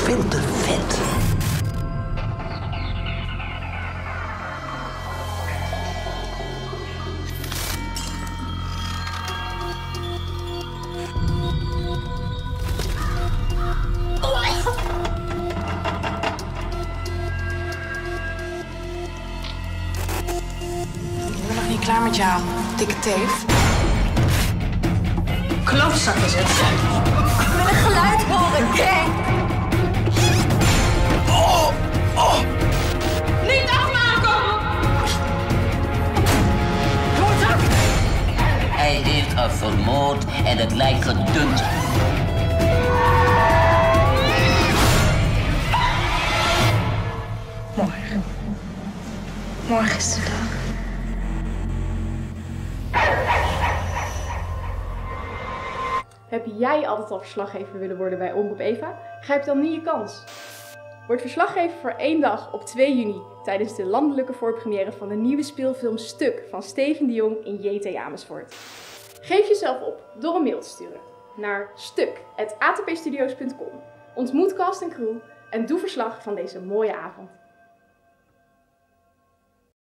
veel te vet. Ik ben nog niet klaar met jou, dikke teef. Klootzak is het. Ik wil een geluid horen, kijk! Niet afmaken! Klootzak! Hij heeft haar vermoord en het lijk gedumpt. Morgen. Morgen is de dag. Heb jij altijd al verslaggever willen worden bij Omroep Eva? Grijp dan nu je kans. Word verslaggever voor 1 dag op 2 juni tijdens de landelijke voorpremière van de nieuwe speelfilm Stuk van Steven de Jong in JT Amersfoort. Geef jezelf op door een mail te sturen naar stuk@atpstudios.com. Ontmoet cast en crew en doe verslag van deze mooie avond.